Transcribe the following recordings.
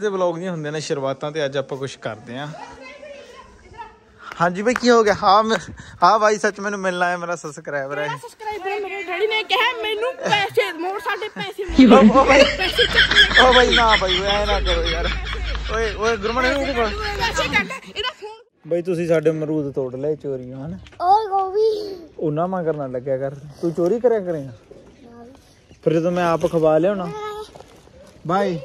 ਦੇ ਵਲੌਗ ਦੀਆਂ ਹੁੰਦੀਆਂ ਨੇ ਸ਼ੁਰੂਆਤਾਂ ਤੇ ਅੱਜ ਆਪਾਂ ਕੁਝ ਕਰਦੇ ਆਂ। ਹਾਂਜੀ ਬਈ ਕੀ ਹੋ ਗਿਆ? ਹਾਂ ਭਾਈ ਸੱਚ ਮੈਨੂੰ ਮਿਲਣਾ ਹੈ, ਮੇਰਾ ਸਬਸਕ੍ਰਾਈਬਰ ਹੈ। ਮੇਰੇ ਡੈਡੀ ਨੇ ਕਿਹਾ ਮੈਨੂੰ ਪੈਸੇ ਮੋੜ, ਸਾਡੇ ਪੈਸੇ ਓ ਭਾਈ ਨਾ ਭਾਈ ਐ ਨਾ ਕਰੋ ਯਾਰ। ਓਏ ਓਏ ਗੁਰਮਨ ਇਹਨੂੰ ਪੈਸੇ ਕੱਢ ਇਹਦਾ ਫੋਨ। ਬਈ ਤੁਸੀਂ ਸਾਡੇ ਅਮਰੂਦ ਤੋੜ ਲਏ ਚੋਰੀਆਂ ਹਨ। ਓਏ ਗੋਵੀ ਉਹਨਾਂ ਮਾ ਕਰਨਾ ਲੱਗਿਆ ਕਰ, ਤੂੰ ਚੋਰੀ ਕਰਿਆ ਕਰੇਗਾ ਫਿਰ ਜਦੋਂ ਮੈਂ ਆਪ ਖਵਾ ਲਿਆਉਣਾ। ਬਾਏ।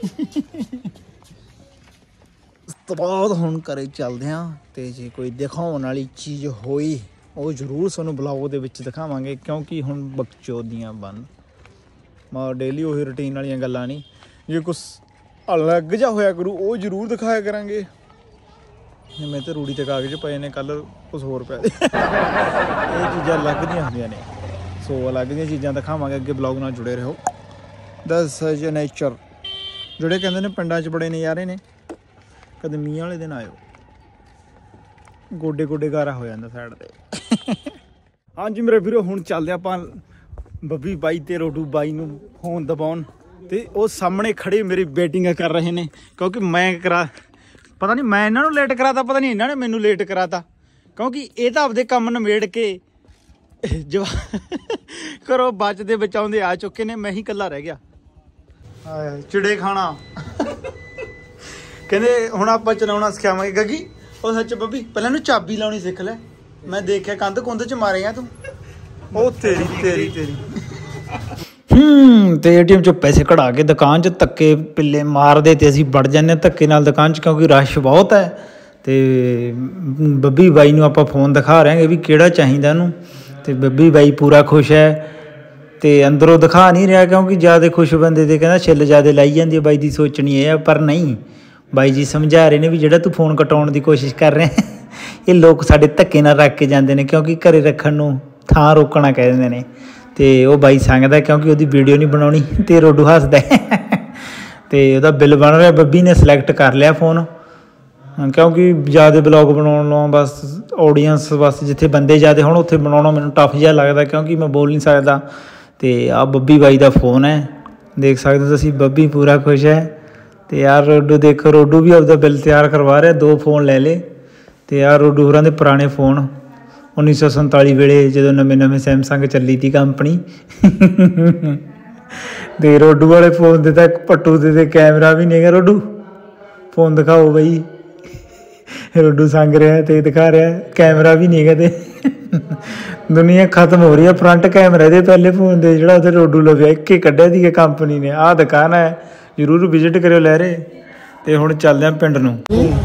ਉਸ ਤੋਂ ਬਾਅਦ ਹੁਣ ਘਰੇ ਚੱਲਦੇ ਹਾਂ ਤੇ ਜੇ ਕੋਈ ਦਿਖਾਉਣ ਵਾਲੀ ਚੀਜ਼ ਹੋਈ ਉਹ ਜ਼ਰੂਰ ਤੁਹਾਨੂੰ ਬਲੌਗ ਦੇ ਵਿੱਚ ਦਿਖਾਵਾਂਗੇ, ਕਿਉਂਕਿ ਹੁਣ ਬਕਚੋਦੀਆਂ ਬੰਦ ਮਾ ਡੇਲੀ ਉਹੀ ਰੂਟੀਨ ਵਾਲੀਆਂ ਗੱਲਾਂ ਨਹੀਂ। ਜੇ ਕੁਛ ਅਲੱਗ ਜਿਹਾ ਹੋਇਆ ਕਰੂ ਉਹ ਜ਼ਰੂਰ ਦਿਖਾਇਆ ਕਰਾਂਗੇ। ਮੈਂ ਤੇ ਰੂੜੀ ਤੇ ਕਾਗਜ਼ ਪਏ ਨੇ, ਕੱਲ ਕੁਛ ਹੋਰ ਪਿਆ ਇਹ ਚੀਜ਼ਾਂ ਅਲੱਗ ਦੀਆਂ ਹੁੰਦੀਆਂ ਨੇ। ਸੋ ਅਲੱਗ ਦੀਆਂ ਚੀਜ਼ਾਂ ਦਿਖਾਵਾਂਗੇ, ਅੱਗੇ ਬਲੌਗ ਨਾਲ ਜੁੜੇ ਰਹੋ। ਦਸ ਨੇਚਰ ਜਿਹੜੇ ਕਹਿੰਦੇ ਨੇ ਪਿੰਡਾਂ 'ਚ ਬੜੇ ਨਜ਼ਾਰੇ ਨੇ, ਕਦੇ ਮੀਂਹ ਵਾਲੇ ਦਿਨ ਆਇਓ, ਗੋਡੇ ਗੋਡੇ ਗਾਰਾ ਹੋ ਜਾਂਦਾ ਸਾਈਡ ਤੇ। ਹਾਂਜੀ ਮੇਰੇ ਵੀਰੋ ਹੁਣ ਚੱਲਦੇ ਆਪਾਂ ਬੱਬੀ ਬਾਈ ਤੇ ਰੋਡੂ ਬਾਈ ਨੂੰ ਫੋਨ ਦਬਾਉਣ, ਤੇ ਉਹ ਸਾਹਮਣੇ ਖੜੇ ਮੇਰੀ ਵੇਟਿੰਗ ਕਰ ਰਹੇ ਨੇ, ਕਿਉਂਕਿ ਮੈਂ ਪਤਾ ਨਹੀਂ ਮੈਂ ਇਹਨਾਂ ਨੂੰ ਲੇਟ ਕਰਾਤਾ, ਪਤਾ ਨਹੀਂ ਇਹਨਾਂ ਨੇ ਮੈਨੂੰ ਲੇਟ ਕਰਾਤਾ, ਕਿਉਂਕਿ ਇਹ ਤਾਂ ਆਪਦੇ ਕੰਮ ਨਿਬੇੜ ਕੇ ਘਰੋਂ ਬਚਦੇ ਬਚਾਉਂਦੇ ਆ ਚੁੱਕੇ ਨੇ, ਮੈਂ ਹੀ ਇਕੱਲਾ ਰਹਿ ਗਿਆ। ਚਿੜੇ ਖਾਣਾ ਕਹਿੰਦੇ ਹੁਣ ਆਪਾਂ ਚਲਾਉਣਾ ਸਿਖਾਵਾਂਗੇ। ਗੱਗੀ ਉਹ ਸੱਚ ਬੱਬੀ ਪਹਿਲਾਂ ਨੂੰ ਚਾਬੀ ਲਾਉਣੀ ਸਿੱਖ ਲੈ, ਮੈਂ ਦੇਖਿਆ ਕੰਧ ਕੁੰਧ ਚ ਮਾਰੇਗਾ ਤੂੰ। ਉਹ ਤੇਰੀ ਤੇ ਏਟੀਐਮ ਚੋਂ ਪੈਸੇ ਕਢਾ ਕੇ ਦੁਕਾਨ 'ਚ ਧੱਕੇ ਪਿੱਲੇ ਮਾਰਦੇ ਤੇ ਅਸੀਂ ਵੜ ਜਾਂਦੇ ਧੱਕੇ ਨਾਲ ਦੁਕਾਨ 'ਚ, ਕਿਉਂਕਿ ਰਸ਼ ਬਹੁਤ ਹੈ। ਤੇ ਬੱਬੀ ਬਾਈ ਨੂੰ ਆਪਾਂ ਫੋਨ ਦਿਖਾ ਰਹੇ ਹਾਂ ਵੀ ਕਿਹੜਾ ਚਾਹੀਦਾ ਉਹਨੂੰ, ਤੇ ਬੱਬੀ ਬਾਈ ਪੂਰਾ ਖੁਸ਼ ਹੈ। ਤੇ ਅੰਦਰੋਂ ਦਿਖਾ ਨਹੀਂ ਰਿਹਾ ਕਿਉਂਕਿ ਜ਼ਿਆਦਾ ਖੁਸ਼ ਬੰਦੇ ਤੇ ਕਹਿੰਦਾ ਛਿੱਲ ਜ਼ਿਆਦਾ ਲਾਈ ਜਾਂਦੀ ਹੈ। ਬਾਈ ਦੀ ਸੋਚਣੀ ਇਹ ਆ, ਪਰ ਨਹੀਂ ਬਾਈ ਜੀ ਸਮਝਾ ਰਹੇ ਨੇ ਵੀ ਜਿਹੜਾ ਤੂੰ ਫੋਨ ਕਟਾਉਣ ਦੀ ਕੋਸ਼ਿਸ਼ ਕਰ ਰਿਹਾ ਇਹ ਲੋਕ ਸਾਡੇ ਧੱਕੇ ਨਾਲ ਰੱਖ ਕੇ ਜਾਂਦੇ ਨੇ, ਕਿਉਂਕਿ ਘਰੇ ਰੱਖਣ ਨੂੰ ਥਾਂ ਰੋਕਣਾ ਕਹਿ ਦਿੰਦੇ ਨੇ। ਤੇ ਉਹ ਬਾਈ ਸੰਗਦਾ ਕਿਉਂਕਿ ਉਹਦੀ ਵੀਡੀਓ ਨਹੀਂ ਬਣਾਉਣੀ, ਤੇ ਰੋਡੂ ਹੱਸਦਾ ਤੇ ਉਹਦਾ ਬਿੱਲ ਬਣ ਰਿਹਾ। ਬੱਬੀ ਨੇ ਸਿਲੈਕਟ ਕਰ ਲਿਆ ਫੋਨ, ਕਿਉਂਕਿ ਜ਼ਿਆਦਾ ਬਲੌਗ ਬਣਾਉਣ ਨੂੰ ਬਸ ਆਡੀਅੰਸ ਬਸ ਜਿੱਥੇ ਬੰਦੇ ਜ਼ਿਆਦਾ ਹੁਣ ਉੱਥੇ ਬਣਾਉਣਾ ਮੈਨੂੰ ਟਫ ਜਿਹਾ ਲੱਗਦਾ, ਕਿਉਂਕਿ ਮੈਂ ਬੋਲ ਨਹੀਂ ਸਕਦਾ। ਤੇ ਆਹ ਬੱਬੀ ਬਾਈ ਦਾ ਫੋਨ ਹੈ, ਦੇਖ ਸਕਦੇ ਹੋ ਤੁਸੀਂ। ਬੱਬੀ ਪੂਰਾ ਖੁਸ਼ ਹੈ। ਤੇ ਯਾਰ ਰੋਡੂ ਦੇਖੋ, ਰੋਡੂ ਵੀ ਆਪਦਾ ਬਿੱਲ ਤਿਆਰ ਕਰਵਾ ਰਿਹਾ, 2 ਫੋਨ ਲੈ ਲਏ। ਤੇ ਯਾਰ ਰੋਡੂ ਹੋਰਾਂ ਦੇ ਪੁਰਾਣੇ ਫੋਨ 1947 ਵੇਲੇ ਜਦੋਂ ਨਵੇਂ ਸੈਮਸੰਗ ਚੱਲੀ ਤੀ ਕੰਪਨੀ ਤੇ ਰੋਡੂ ਵਾਲੇ ਫੋਨ ਦੇ ਤਾਂ ਪੱਟੂ ਦੇ ਕੈਮਰਾ ਵੀ ਨਹੀਂ ਹੈਗਾ। ਰੋਡੂ ਫੋਨ ਦਿਖਾਓ ਬਈ। ਰੋਡੂ ਸੰਗ ਰਿਹਾ ਤੇ ਦਿਖਾ ਰਿਹਾ ਕੈਮਰਾ ਵੀ ਨਹੀਂ ਹੈਗਾ। ਤੇ ਦੁਨੀਆ ਖਤਮ ਹੋ ਰਹੀ ਹੈ ਫਰੰਟ ਕੈਮਰੇ ਦੇ ਪਹਿਲੇ ਫੋਨ ਦੇ, ਜਿਹੜਾ ਉੱਥੇ ਰੋਡੂ ਲਵਿਆ ਇੱਕ ਹੀ ਕੱਢਿਆ ਦੀ ਕੰਪਨੀ ਨੇ। ਆਹ ਦੁਕਾਨ ਹੈ, ਜ਼ਰੂਰ ਵਿਜ਼ਿਟ ਕਰਿਓ ਲਹਿਰੇ। ਤੇ ਹੁਣ ਚੱਲਦੇ ਹਾਂ ਪਿੰਡ ਨੂੰ।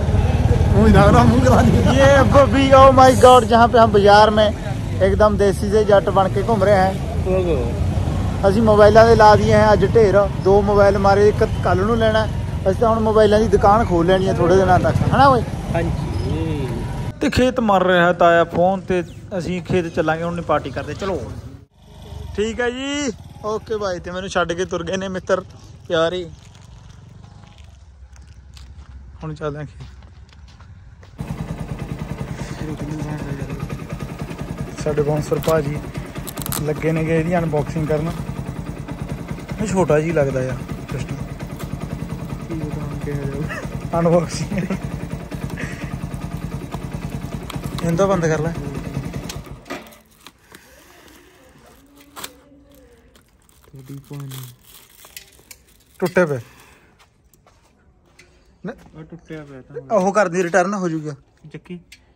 ये बबी ओ माय गॉड, जहाँ पे हम बाजार में एकदम देसी से जट बन के घूम रहे हैं। ਅਸੀਂ ਮੋਬਾਈਲਾਂ ਦੇ ਲਾ ਦਿਏ ਹੈ ਅੱਜ ਢੇਰ, 2 ਮੋਬਾਈਲ ਮਾਰੇ, ਇੱਕ ਕੱਲ ਨੂੰ ਲੈਣਾ। ਅਸੀਂ ਤਾਂ ਹੁਣ ਮੋਬਾਈਲਾਂ ਦੀ ਦੁਕਾਨ ਖੋਲ ਲੈਣੀ ਹੈ ਥੋੜੇ ਦਿਨਾਂ ਤੱਕ, ਹਨਾ ਓਏ? ਹਾਂਜੀ। ਤੇ ਖੇਤ ਮਰ ਰਿਹਾ ਤਾਇਆ ਫੋਨ ਤੇ, ਅਸੀਂ ਖੇਤ ਚੱਲਾਂਗੇ ਹੁਣ, ਪਾਰਟੀ ਕਰਦੇ। ਚਲੋ ਠੀਕ ਹੈ ਜੀ, ਓਕੇ ਬਾਈ। ਤੇ ਮੈਨੂੰ ਛੱਡ ਕੇ ਤੁਰ ਗਏ ਨੇ ਮਿੱਤਰ ਪਿਆਰੇ। ਹੁਣ ਚੱਲਦੇ ਹਾਂ ਖੇਤ। ਸਾਡੇ ਬਾਉਂਸਰ ਭਾਜੀ ਲੱਗੇ ਨੇ ਇਹਦੀ ਅਨਬੋਕਸਿੰਗ ਕਰਨ। ਇਹ ਛੋਟਾ ਜਿਹੀ ਲੱਗਦਾ ਆ ਸਿਸਟਮ, ਅਨਬੋਕਸਿੰਗ ਇਹਦਾ ਬੰਦ ਕਰ ਲੈ। ਟੁੱਟਿਆ ਪਿਆ, ਟੁੱਟਿਆ ਪਿਆ ਉਹ ਕਰਦੀ ਰਿਟਰਨ ਹੋ ਜੂਗਾ ਚੱਕੀ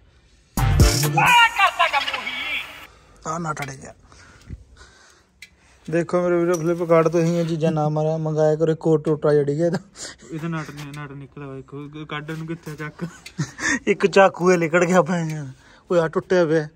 ਨਾ ਟੜੇ ਗਿਆ। ਦੇਖੋ ਮੇਰੇ ਵੀਰੋ ਫਲਿੱਪਕਾਰਟ ਤੋਂ ਹੀ ਇਹ ਚੀਜ਼ਾਂ ਨਾ ਮਾਰਿਆ ਮੰਗਾਇਆ ਕਰੋ। ਕੋਟ ਟੁੱਟਾ ਜੜੀ ਗਿਆ ਇਹਦਾ ਨਟ ਨਿਕਲਿਆ, ਕੱਢ ਨੂੰ ਕਿੱਥੇ ਚੱਕ, ਇੱਕ ਚਾਕੂ ਇਹ ਨਿਕਲ ਗਿਆ ਭੈਣ। ਉਹ ਆ ਟੁੱਟਿਆ ਪਿਆ,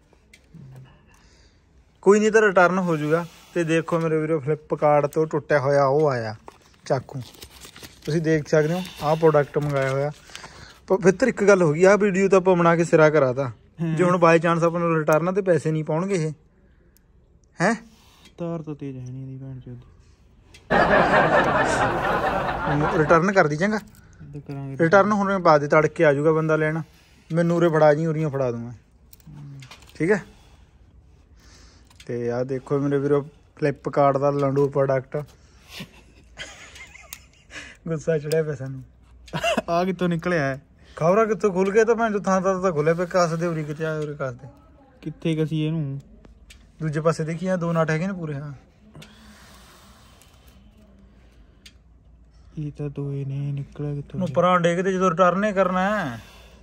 ਕੋਈ ਨਹੀਂ ਤਾਂ ਰਿਟਰਨ ਹੋ ਜੂਗਾ। ਤੇ ਦੇਖੋ ਮੇਰੇ ਵੀਰੋ ਫਲਿੱਪਕਾਰਟ ਤੋਂ ਟੁੱਟਿਆ ਹੋਇਆ ਉਹ ਆਇਆ ਚਾਕੂ, ਤੁਸੀਂ ਦੇਖ ਸਕਦੇ ਹੋ। ਆਹ ਪ੍ਰੋਡਕਟ ਮੰਗਾਇਆ ਹੋਇਆ। ਫਿਰ ਇੱਕ ਗੱਲ ਹੋ ਗਈ, ਆਹ ਵੀਡੀਓ ਤਾਂ ਆਪਾਂ ਬਣਾ ਕੇ ਸਿਰਾ ਕਰਾਤਾ। ਜੇ ਹੁਣ ਬਾਈ ਚਾਂਸ ਆਪਾਂ ਨੂੰ ਰਿਟਰਨ ਤੇ ਪੈਸੇ ਨਹੀਂ ਪਾਉਣਗੇ ਇਹ ਹੈ। ਤਾਰ ਤਾਂ ਤੇਜ਼ ਹੈ ਨਹੀਂ ਇਹਦੀ ਭੈਣ ਚੋਦ, ਰਿਟਰਨ ਕਰ ਦੀ ਚੰਗਾ। ਰਿਟਰਨ ਹੁਣ ਪਾ ਦੇ, ਤੜਕੇ ਆ ਜਾਊਗਾ ਬੰਦਾ ਲੈਣ, ਮੈਨੂੰ ਉਰੇ ਫੜਾ ਜੀ, ਉਰੀਆਂ ਫੜਾ ਦੂੰਗਾ, ਠੀਕ ਹੈ। ਤੇ ਆਹ ਦੇਖੋ ਮੇਰੇ ਵੀਰੋ ਫਲਿੱਪਕਾਰਟ ਦਾ ਲੰਡੂ ਪ੍ਰੋਡਕਟ। ਗੁੱਸਾ ਚੜਿਆ ਪਿਆ ਸਾਨੂੰ। ਆ ਕਿੱਥੋਂ ਨਿਕਲਿਆ ਹੈ? ਖਬਰਾਂ ਕਿੱਥੋਂ ਖੁੱਲ ਗਏ ਤਾਂ ਮੈਂ ਜੋ ਥਾਂ ਤਾਂ ਖੁੱਲੇ ਪਏ ਕੱਸ ਦੇ ਉਰੀ ਕਿਤੇ ਆਏ ਉਰੇ ਕੱਸ ਦੇ ਕਿੱਥੇ ਕਸੀ ਇਹਨੂੰ? ਦੂਜੇ ਪਾਸੇ ਦੇਖੀਆਂ 2 ਨਟ ਹੈਗੇ ਨੇ ਪੂਰੇ। ਹਾਂ ਇਹ ਤਾਂ ਦੋਏ ਨੇ ਨਿਕਲਿਆ ਕਿੱਥੋਂ? ਉੱਪਰਾਂ ਡੇਗਦੇ ਜਦੋਂ ਰਿਟਰਨ ਹੀ ਕਰਨਾ ਹੈ।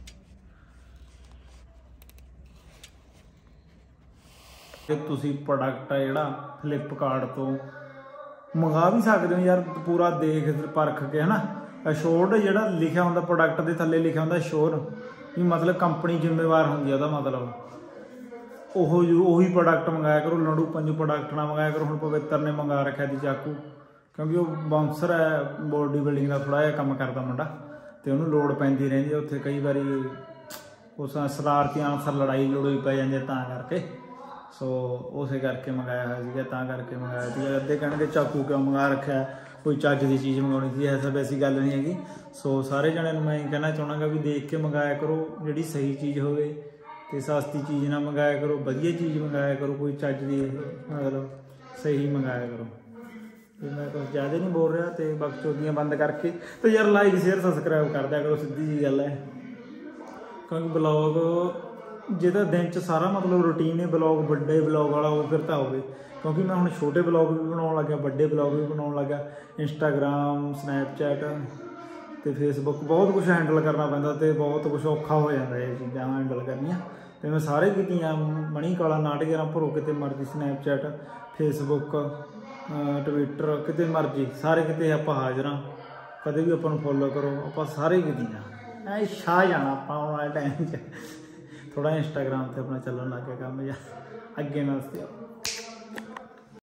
ਤੇ ਤੁਸੀਂ ਪ੍ਰੋਡਕਟ ਆ ਜਿਹੜਾ ਫਲਿੱਪਕਾਰਟ ਤੋਂ ਮੰਗਾ ਵੀ ਸਕਦੇ ਹੋ ਯਾਰ, ਪੂਰਾ ਦੇਖ ਪਰਖ ਕੇ ਹਨਾ। ਅਸ਼ੋਰਡ ਜਿਹੜਾ ਲਿਖਿਆ ਹੁੰਦਾ ਪ੍ਰੋਡਕਟ ਦੇ ਥੱਲੇ ਲਿਖਿਆ ਹੁੰਦਾ ਸ਼ੋਰ ਵੀ ਮਤਲਬ ਕੰਪਨੀ ਜ਼ਿੰਮੇਵਾਰ ਹੁੰਦੀ ਆ ਉਹਦਾ ਮਤਲਬ। ਉਹੀ ਪ੍ਰੋਡਕਟ ਮੰਗਾਇਆ ਕਰੋ, ਲੰਡੂ ਪੰਜੂ ਪ੍ਰੋਡਕਟ ਨਾ ਮੰਗਾਇਆ ਕਰੋ। ਹੁਣ ਪਵਿੱਤਰ ਨੇ ਮੰਗਾ ਰੱਖਿਆ ਦੀ ਚਾਕੂ, ਕਿਉਂਕਿ ਉਹ ਬਾਉਂਸਰ ਹੈ, ਬੋਡੀ ਬਿਲਡਿੰਗ ਦਾ ਥੋੜ੍ਹਾ ਜਿਹਾ ਕੰਮ ਕਰਦਾ ਮੁੰਡਾ, ਤੇ ਉਹਨੂੰ ਲੋੜ ਪੈਂਦੀ ਰਹਿੰਦੀ ਹੈ ਉੱਥੇ। ਕਈ ਵਾਰੀ ਉਸ ਸ਼ਰਾਰਤੀ ਅਨਸਰ ਲੜਾਈ ਲੜੋਈ ਪੈ ਜਾਂਦੀ ਤਾਂ ਕਰਕੇ। ਸੋ ਉਸੇ ਕਰਕੇ ਮੰਗਾਇਆ ਹੋਇਆ ਸੀਗਾ, ਤਾਂ ਕਰਕੇ ਮੰਗਾਇਆ ਸੀਗਾ। ਅੱਧੇ ਕਹਿਣਗੇ ਚਾਕੂ ਕਿਉਂ ਮੰਗਾ ਰੱਖਿਆ, ਕੋਈ ਚੱਜ ਦੀ ਚੀਜ਼ ਮੰਗਾਉਣੀ ਸੀ। ਐਸਾ ਵੈਸੀ ਗੱਲ ਨਹੀਂ ਹੈਗੀ। ਸੋ ਸਾਰੇ ਜਣਿਆਂ ਨੂੰ ਮੈਂ ਇਹ ਕਹਿਣਾ ਚਾਹਣਾਗਾ ਵੀ ਦੇਖ ਕੇ ਮੰਗਾਇਆ ਕਰੋ, ਜਿਹੜੀ ਸਹੀ ਚੀਜ਼ ਹੋਵੇ, ਤੇ ਸਸਤੀ ਚੀਜ਼ ਨਾ ਮੰਗਾਇਆ ਕਰੋ, ਵਧੀਆ ਚੀਜ਼ ਮੰਗਾਇਆ ਕਰੋ, ਕੋਈ ਚੱਜ ਦੀ ਮਤਲਬ ਸਹੀ ਮੰਗਾਇਆ ਕਰੋ। ਤੇ ਮੈਂ ਕੁਛ ਜ਼ਿਆਦਾ ਨਹੀਂ ਬੋਲ ਰਿਹਾ, ਤੇ ਬਕਚੋਦੀਆਂ ਬੰਦ ਕਰਕੇ ਤੇ ਯਾਰ ਲਾਈਕ ਸ਼ੇਅਰ ਸਬਸਕ੍ਰਾਈਬ ਕਰ ਦਿਆ ਕਰੋ, ਸਿੱਧੀ ਜੀ ਗੱਲ ਹੈ। ਕਿਉਂਕਿ ਬਲੌਗ ਜਿਹਦਾ ਦਿਨ 'ਚ ਸਾਰਾ ਮਤਲਬ ਰੂਟੀਨ ਹੈ ਬਲੌਗ, ਵੱਡੇ ਬਲੌਗ ਵਾਲਾ ਉਹ ਫਿਰ ਤਾਂ ਹੋਵੇ। ਕਿਉਂਕਿ ਮੈਂ ਹੁਣ ਛੋਟੇ ਬਲੌਗ ਵੀ ਬਣਾਉਣ ਲੱਗਿਆ, ਵੱਡੇ ਬਲੌਗ ਵੀ ਬਣਾਉਣ ਲੱਗਿਆ। ਇੰਸਟਾਗ੍ਰਾਮ, ਸਨੈਪਚੈਟ ਤੇ ਫੇਸਬੁੱਕ ਬਹੁਤ ਕੁਛ ਹੈਂਡਲ ਕਰਨਾ ਪੈਂਦਾ, ਤੇ ਬਹੁਤ ਕੁਛ ਔਖਾ ਹੋ ਜਾਂਦਾ ਇਹ ਚੀਜ਼ਾਂ ਹੈਂਡਲ ਕਰਨੀਆਂ। ਤੇ ਮੈਂ ਸਾਰੇ ਕੀਤੀਆਂ, ਮਣੀ ਕਾਲਾ ਨਾਟਕਰਾਂ ਭਰੋ, ਕਿਤੇ ਮਰਜ਼ੀ ਸਨੈਪਚੈਟ, ਫੇਸਬੁੱਕ, ਟਵਿੱਟਰ, ਕਿਤੇ ਮਰਜ਼ੀ, ਸਾਰੇ ਕਿਤੇ ਆਪਾਂ ਹਾਜ਼ਰ ਹਾਂ। ਕਦੇ ਵੀ ਆਪਾਂ ਨੂੰ ਫੋਲੋ ਕਰੋ, ਆਪਾਂ ਸਾਰੇ ਕੀਤੀਆਂ। ਐ ਛਾ ਜਾਣਾ ਆਪਾਂ ਆਉਣ ਵਾਲੇ ਟਾਈਮ 'ਚ। ਥੋੜ੍ਹਾ ਇੰਸਟਾਗ੍ਰਾਮ 'ਤੇ ਆਪਣਾ ਚੱਲਣ ਲੱਗ ਗਿਆ ਕੰਮ, ਜਾਂ ਅੱਗੇ ਨਾਲ